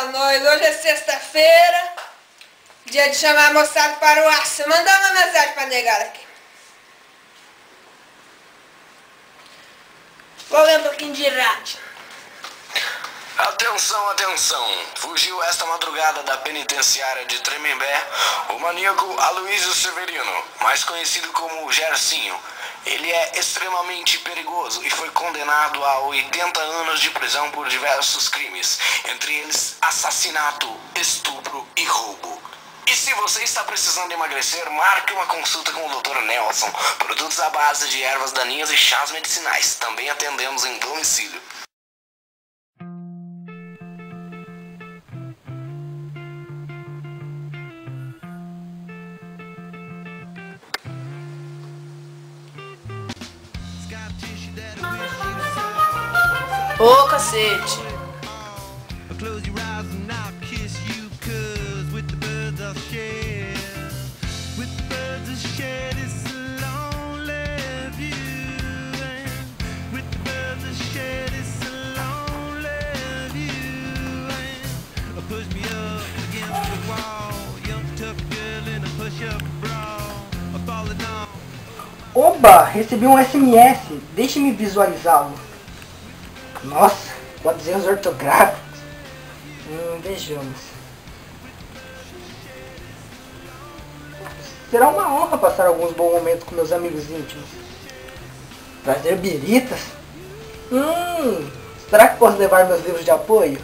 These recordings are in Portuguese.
pra nós. Hoje é sexta-feira, dia de chamar a moçada para o aço. Mandar uma mensagem pra negada aqui. Vou ler um pouquinho de rádio. Atenção, atenção! Fugiu esta madrugada da penitenciária de Tremembé o maníaco Aloysio Severino, mais conhecido como Gersinho. Ele é extremamente perigoso e foi condenado a 80 anos de prisão por diversos crimes, entre eles assassinato, estupro e roubo. E se você está precisando emagrecer, marque uma consulta com o Dr. Nelson. Produtos à base de ervas daninhas e chás medicinais. Também atendemos em domicílio. Ô, cacete! Oba! Recebi um SMS. Deixe-me visualizá-lo. Nossa, quantos erros ortográficos. Vejamos. Será uma honra passar alguns bons momentos com meus amigos íntimos. Trazer biritas? Será que posso levar meus livros de apoio?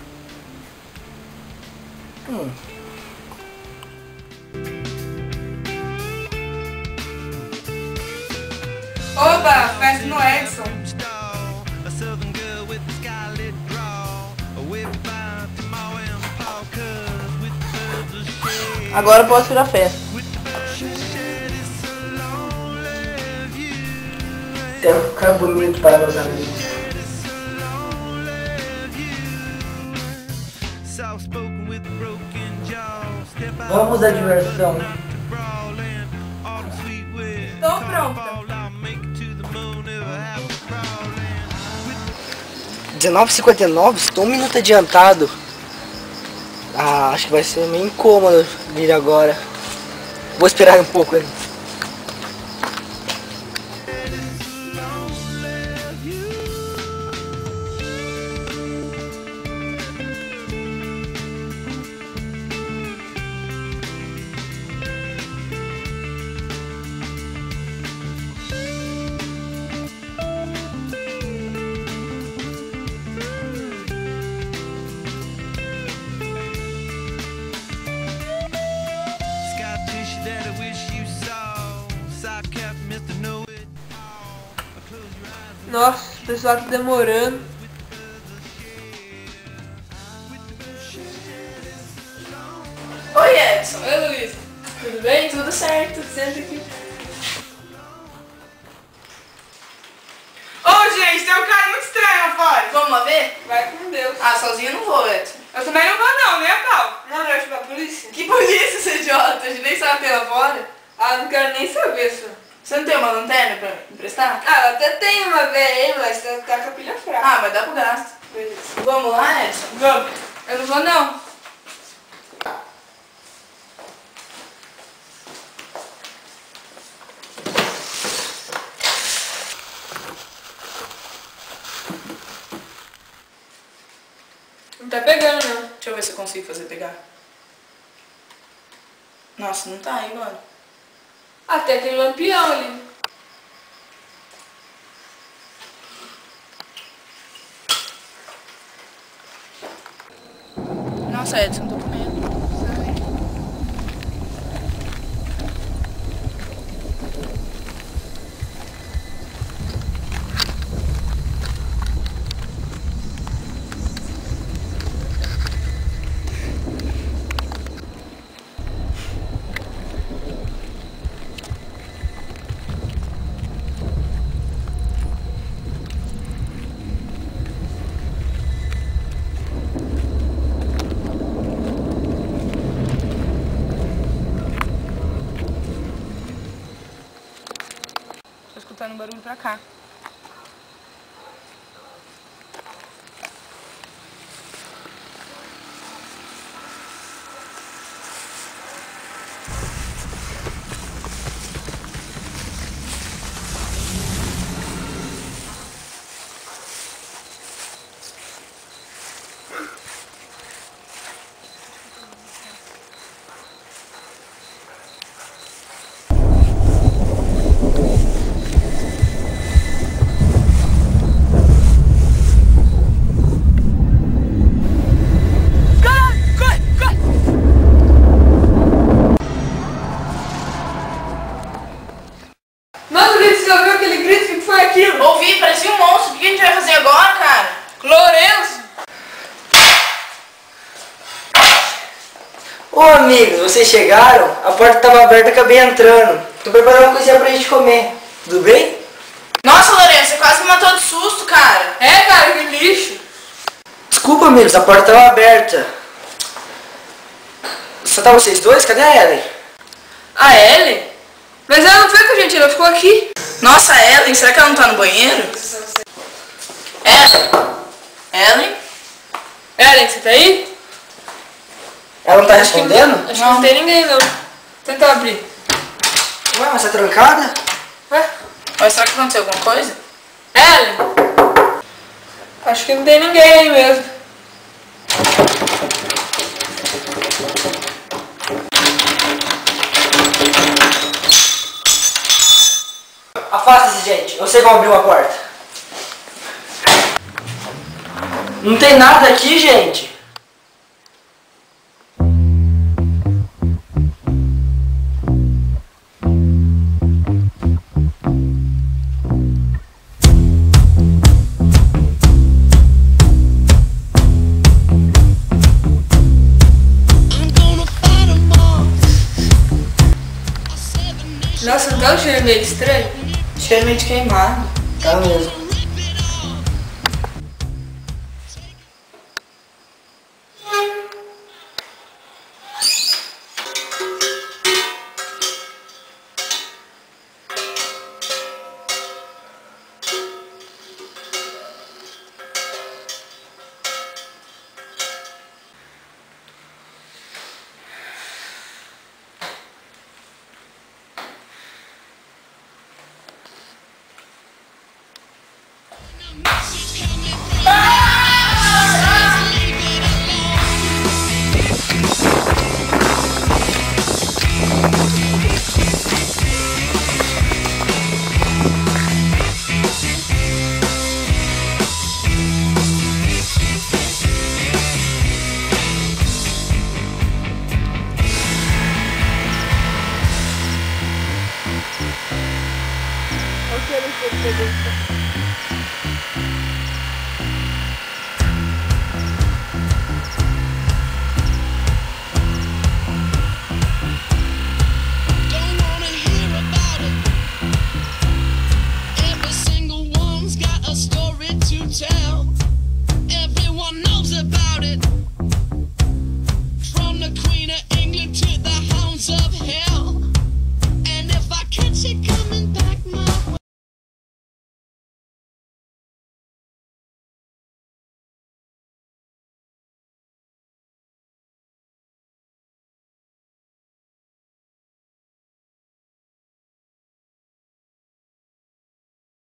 Oba, festa no Edson. Agora eu posso ir à festa. Quero ficar bonito para meus amigos. Vamos à diversão. Estou pronta. 19h59, estou um minuto adiantado. Acho que vai ser meio incômodo vir agora. Vou esperar um pouco aí. Nossa, o pessoal tá demorando. Oi, Edson. Oi, Luiz. Tudo bem? Tudo certo. Senta aqui. Ô, gente, tem um cara muito estranho lá fora. Vamos lá ver? Vai com Deus. Sozinho eu não vou, Edson. Eu também não vou não, nem a pau. Não, eu acho pra polícia. Que polícia, seu idiota? A gente nem sabe ter lá fora. Não quero nem saber, senhor. Você não tem uma lanterna pra emprestar? Eu até tenho uma velha aí, mas tá com a pilha fraca. Vai dar pro gasto. Beleza. Vamos lá, Edson? Vamos. Eu não vou não. Não tá pegando não. Deixa eu ver se eu consigo fazer pegar. Nossa, não tá aí agora. Até tem lampião ali. Nossa, Edson, tô com medo. escutando barulho pra cá. Ô amigos, vocês chegaram? A porta estava aberta, acabei entrando. Tô preparando uma coisinha pra gente comer. Tudo bem? Nossa, Lourenço, você quase me matou de susto, cara. É, cara, que lixo. Desculpa, amigos, a porta estava aberta. Só tá vocês dois? Cadê a Ellen? A Ellen? Mas ela não foi com a gente, ela ficou aqui. Nossa, Ellen, será que ela não tá no banheiro? Ellen? Ellen? Ellen, você tá aí? Ela não tá Acho que respondendo? não tem ninguém, não. Tenta abrir. Ué, mas tá trancada? Ué? Mas será que aconteceu alguma coisa? Ellen? Acho que não tem ninguém aí mesmo. Afasta-se, gente. Eu sei como abrir uma porta. Não tem nada aqui, gente. Nossa, não tá um cheiro meio estranho? Cheiro meio de queimado. Tá mesmo.